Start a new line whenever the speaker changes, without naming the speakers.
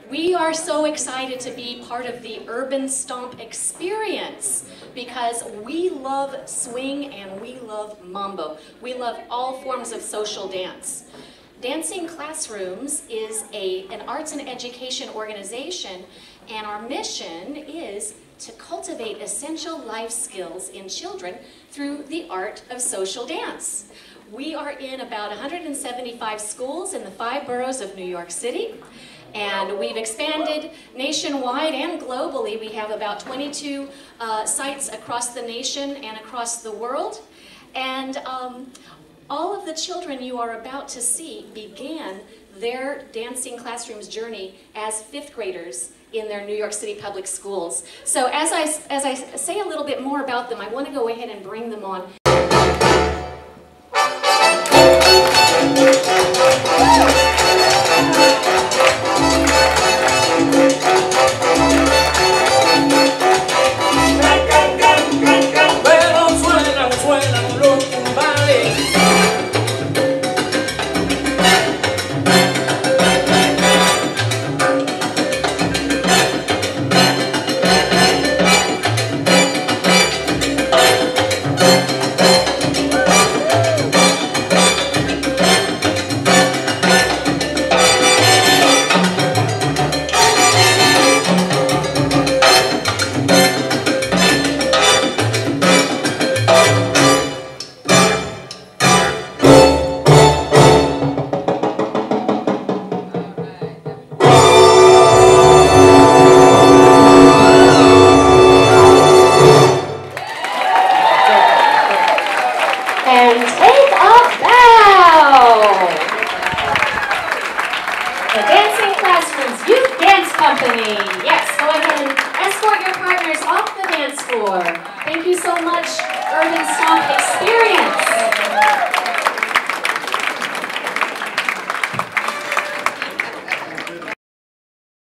We are so excited to be part of the Urban Stomp experience because we love swing and we love mambo. We love all forms of social dance. Dancing Classrooms is an arts and education organization, and our mission is to cultivate essential life skills in children through the art of social dance. We are in about 175 schools in the 5 boroughs of New York City, and we've expanded nationwide and globally. We have about 22 sites across the nation and across the world. And all of the children you are about to see began their Dancing Classrooms journey as 5th graders in their New York City public schools. So as I say a little bit more about them, I want to go ahead and bring them on. Yes, go ahead and escort your partners off the dance floor. Thank you so much, Urban